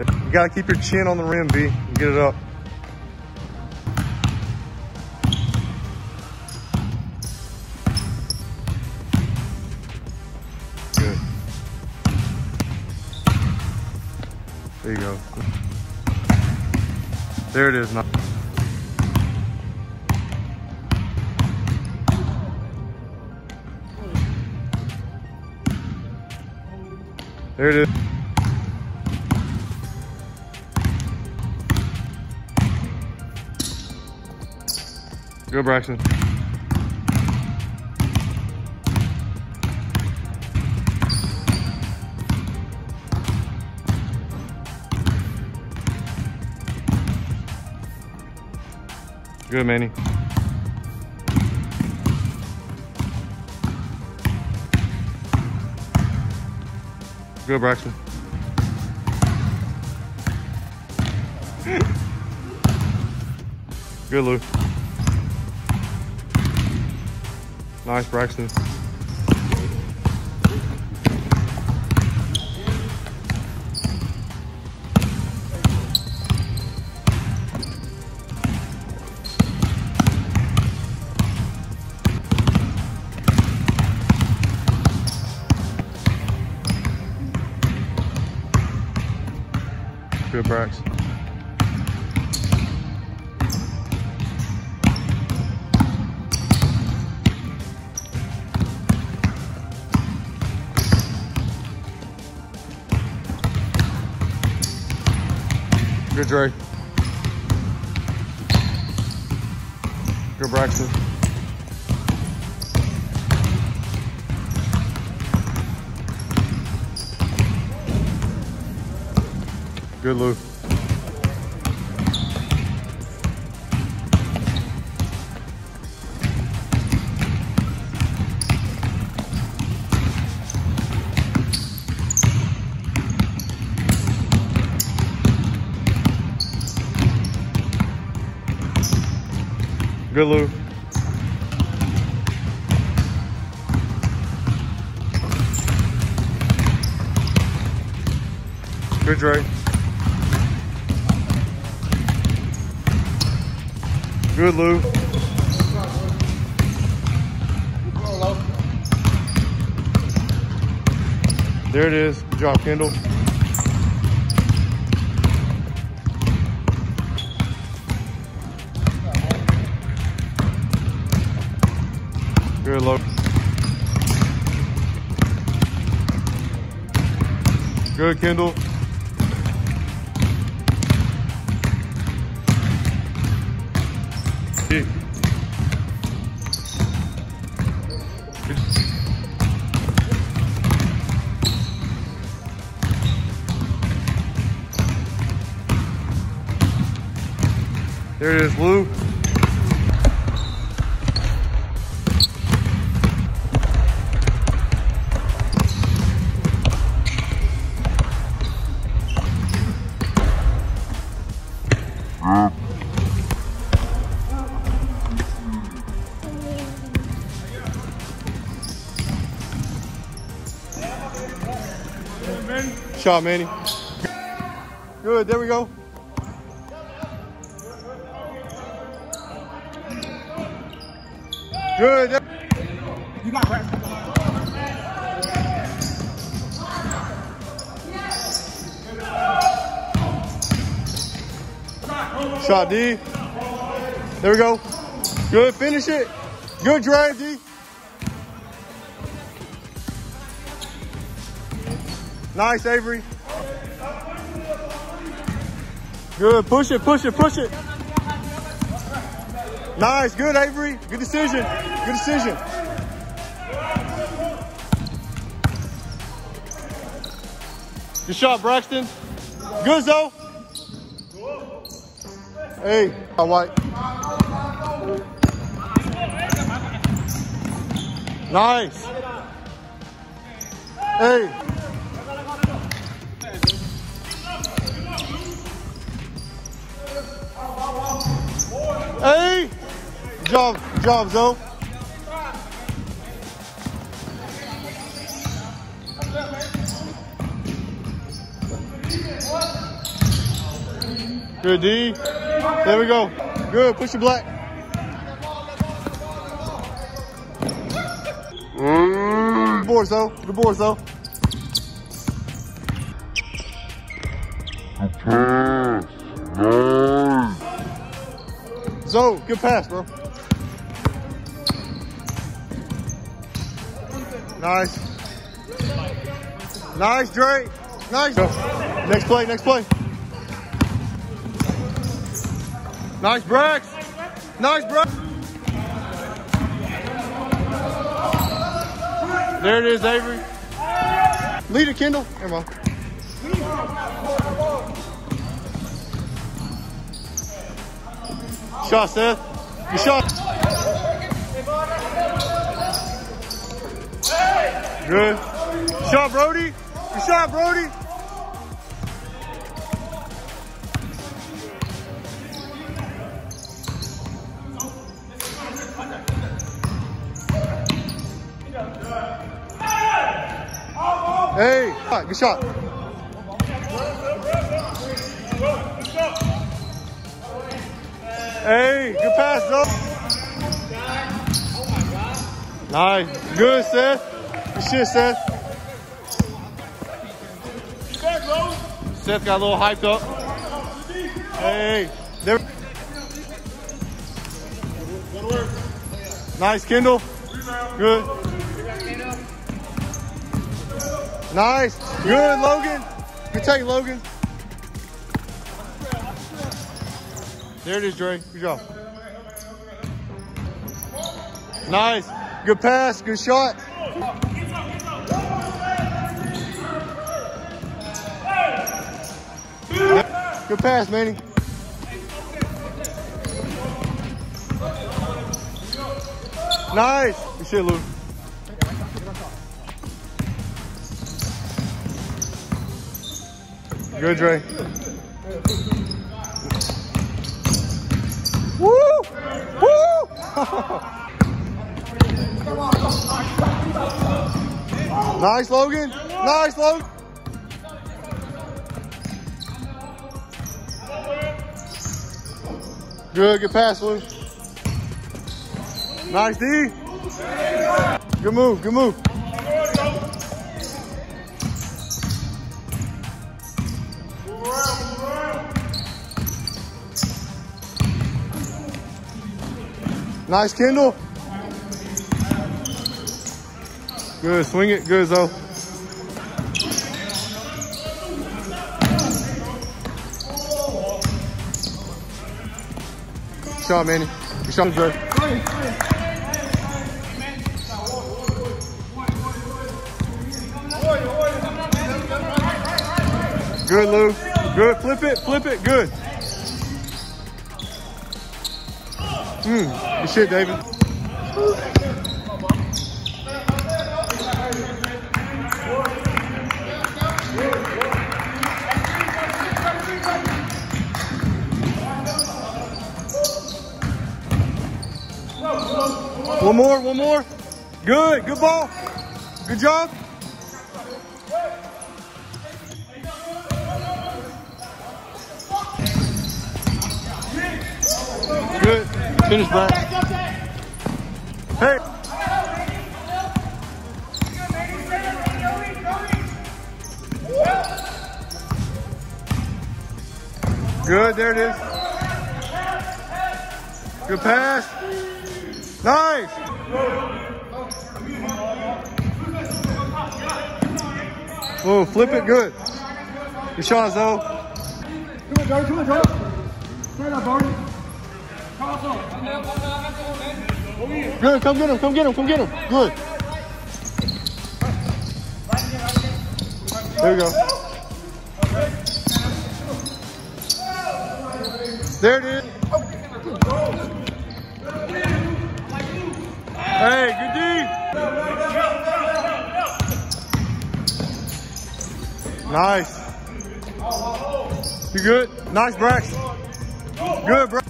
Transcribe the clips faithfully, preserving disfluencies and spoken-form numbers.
You gotta keep your chin on the rim, B. Get it up. Good. There you go. There it is. Now. There it is. Go, Braxton. Good, Manny. Good, Braxton. Good, Lou. Nice, Braxton. Good, Brax. Good, Dre. Good, Braxton. Good, Lou. Good, Lou. Good, Dre. Good, Lou. There it is. Good job, Kendall. Good, Lo. Good, Kendall. Good. There it is, Lou. Shot, Manny. Good, there we go. Good. You got practice. Shot, D. There we go. Good, finish it. Good drive, D. Nice, Avery. Good, push it, push it, push it. Nice, good, Avery. Good decision, good decision. Good shot, Braxton. Good, Zoe. Hey, all right. Nice. Hey. Hey. Good job, good job, Zoe. Good, D. There we go. Good, push your black. Good boards, though. Good boards, though. Zo, good pass, bro. Nice. Nice, Dre. Nice. Next play, next play. Nice, Brax. Nice, Brax. There it is, Avery. Lead it, Kendall. Come on. Shot, Seth. Good shot. Good. Shot, Brody. Good shot, Brody. Hey, good shot. Hey, good pass, though. Nice. Good, Seth. Good shit, Seth. Seth got a little hyped up. Hey, there. Nice, Kendall. Good. Nice. Good, Logan. Good take, Logan. There it is, Dre. Good job. Nice. Good pass. Good shot. Good pass, Manny. Nice. Good shit, Lou. Good, Dre. Woo! Woo! Nice, Logan. Nice, Logan. Good, good pass, Lou. Nice, D. Good move, good move. Nice, Kendall. Good, swing it. Good, Zo. Good shot, Manny. Good shot, Dre. Good, Lou. Good. Flip it. Flip it. Good. Hmm. Good shit, David. One more, one more. Good, good ball. Good job. Good. Finish, Brad. Hey. Good, there it is. Good pass. Nice. Oh, flip it, good. Good shot, Zo. Come on, Joe, come on, Joe. Straight up, Barney. Good, come get him, come get him, come get him. Good. There we go. There it is. Hey, good D. Nice. You good? Nice, Brax. Good, bro.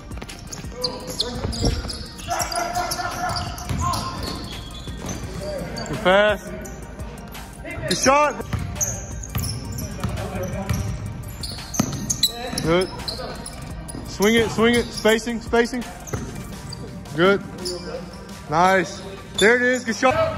Good pass. Good shot. Good. Swing it, swing it. Spacing, spacing. Good. Nice. There it is. Good shot.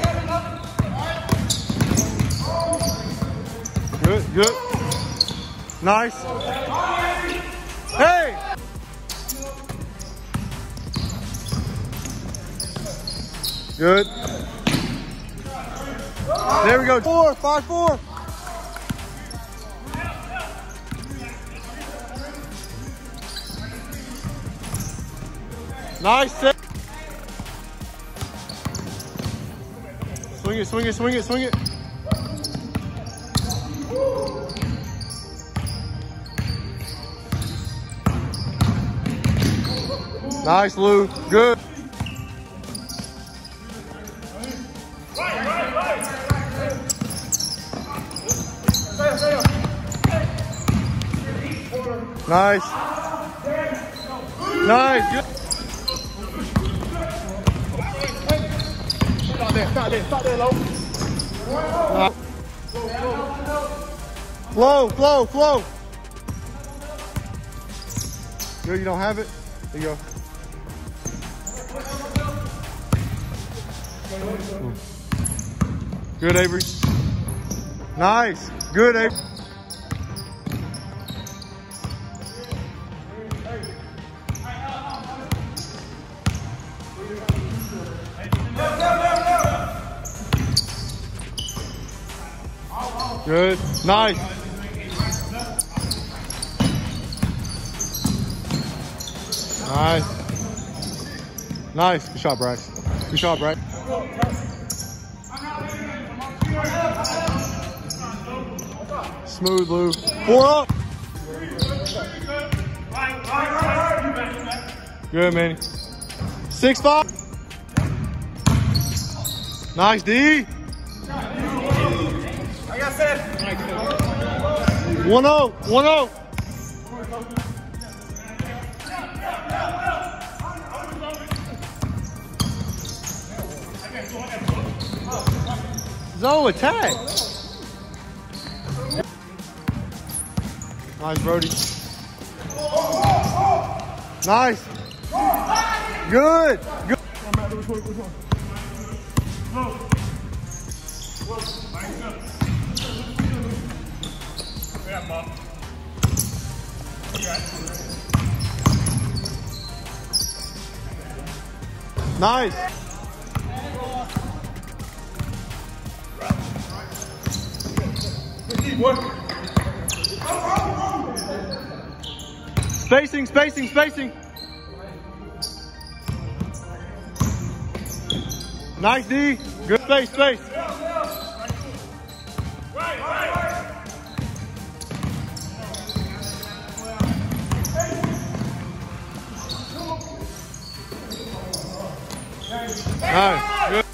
Good, good. Nice. Hey! Good. There we go. Four, five, four. Nice. Swing it, swing it, swing it, swing it. Nice, Lou. Good. Nice. Nice. Good. Stop there, stop there, stop there, low. Uh, flow, flow, flow. Good, you don't have it? There you go. Good, Avery. Nice. Good, Avery. Good. Nice. Nice. Nice. Good shot, Bryce. Good shot, Bryce. Smooth, Lou. Four up. Good, Manny. Six, five. Nice, D. One oh, one oh. Zoe attack. Nice, Brody. Nice. Good. Good. Nice. Spacing, spacing, spacing. Nice, D. Good space, space. Nice. Good.